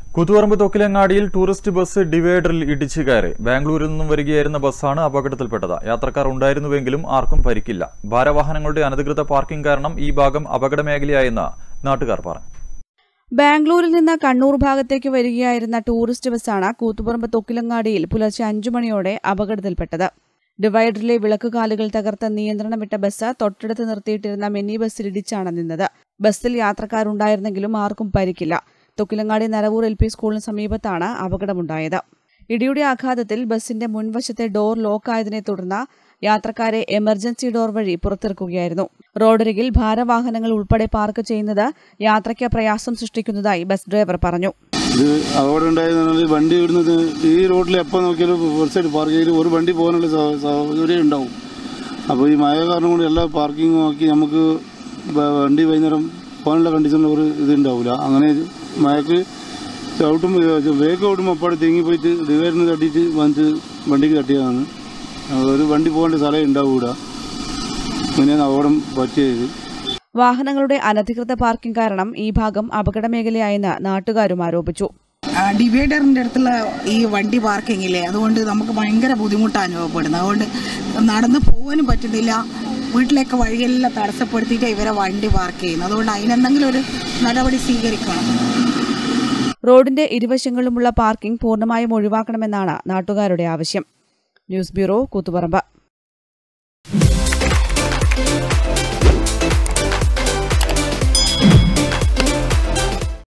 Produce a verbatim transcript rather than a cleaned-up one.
കൂത്തുപറമ്പ് തൊക്കിലങ്ങാടിയിൽ tourist bus ഡിവൈഡറിൽ ഇടിച്ചു കയറി. ബാംഗ്ലൂരിൽ നിന്നും വരികയായിരുന്ന ബസ്സാണ് അപകടത്തിൽപ്പെട്ടത്. യാത്രക്കാർ ഉണ്ടായിരുന്നുവെങ്കിലും ആർക്കും പരിക്കില്ല. ഭാരവാഹനങ്ങളുടെ അനധികൃത പാർക്കിംഗ് കാരണം ഈ ഭാഗം അപകട മേഖലയായെന്ന് നാട്ടുകാർ പറഞ്ഞു. ബാംഗ്ലൂരിൽ നിന്ന് കണ്ണൂർ ഭാഗത്തേക്ക് വരികയായിരുന്ന ടൂറിസ്റ്റ് ബസ്സാണ് കൂത്തുപറമ്പ് തൊക്കിലങ്ങാടിയിൽ പുലർച്ചെ അഞ്ചു മണിയോടെ അപകടത്തിൽപ്പെട്ടത്. ഡിവൈഡറിലെ വിളക്കുകാലുകൾ തകർത്ത് നിയന്ത്രണം വിട്ട ബസ് തൊട്ടടുത്ത് നിർത്തിയിട്ടിരുന്ന മിനി ബസ്സിലിടിച്ചാണ് നിന്നത്. ബസ്സിൽ യാത്രക്കാരുണ്ടായിരുന്നെങ്കിലും ആർക്കും പരിക്കില്ല. തൊക്കിലങ്ങാടി നരവൂർ എൽ പി സ്കൂളിന് സമീപത്താണ് അപകടമുണ്ടായത്. ഇടിയുടെ ആഘാതത്തിൽ ബസിന്റെ മുൻവശത്തെ ഡോർ ലോക്കായതിനെ തുടർന്ന് യാത്രക്കാരെ എമർജൻസി ഡോർ വഴി പുറത്തിറക്കുകയായിരുന്നു. റോഡരികിൽ ഭാരവാഹനങ്ങൾ ഉൾപ്പെടെ പാർക്ക് ചെയ്യുന്നത് യാത്രയ്ക്ക് പ്രയാസം സൃഷ്ടിക്കുന്നതായി ബസ് ഡ്രൈവർ പറഞ്ഞു. ഇത് അപകടം ഉണ്ടായത് വണ്ടി വിടുന്നത് ഈ റോഡിൽ എപ്പോൾ നോക്കിയാലും ഒരു സൈഡ് പാർക്ക് ചെയ്ത് ഒരു വണ്ടി പോകാനുള്ള സൗകര്യം ഉണ്ടാവും. അപ്പോൾ ഈ മഴ കാരണം കൊണ്ട് എല്ലാ പാർക്കിങ്ങും ആക്കി നമുക്ക് വണ്ടി വൈകുന്നേരം പോകാനുള്ള കണ്ടീഷനിൽ ഒരു ഇത് ഉണ്ടാവില്ല. അങ്ങനെ മഴക്ക് ചവിട്ടും വേഗം ഓടുമ്പോൾ അപ്പാടെ തെങ്ങി പോയിട്ട് ഡിവൈഡറിന് തട്ടിയിട്ട് വന്നിട്ട് വണ്ടിക്ക് തട്ടിയതാണ്. ഒരു വണ്ടി പോകേണ്ട സ്ഥലം ഉണ്ടാവൂല. ഇങ്ങനെയാണ് അപകടം പറ്റിയത്. വാഹനങ്ങളുടെ അനധികൃത പാർക്കിംഗ് കാരണം ഈ ഭാഗം അപകട മേഖലയായെന്ന് നാട്ടുകാരും ആരോപിച്ചു. ഡിവൈഡറിന്റെ അടുത്തുള്ള ഈ വണ്ടി പാർക്കിങ്ങില്ലേ, അതുകൊണ്ട് നമുക്ക് ഭയങ്കര ബുദ്ധിമുട്ടാണ് അനുഭവപ്പെടുന്നത്. അതുകൊണ്ട് നടന്ന് പോകാനും പറ്റുന്നില്ല. വീട്ടിലേക്ക് വഴിയെല്ലാം തടസ്സപ്പെടുത്തിയിട്ട് ഇവരെ വണ്ടി പാർക്ക് ചെയ്യുന്നു. അതുകൊണ്ട് അതിനെന്തെങ്കിലും ഒരു നടപടി സ്വീകരിക്കണം. റോഡിന്റെ ഇരുവശങ്ങളിലുമുള്ള പാർക്കിംഗ് പൂർണ്ണമായും ഒഴിവാക്കണമെന്നാണ് നാട്ടുകാരുടെ ആവശ്യം. News bureau, Koothuparamba.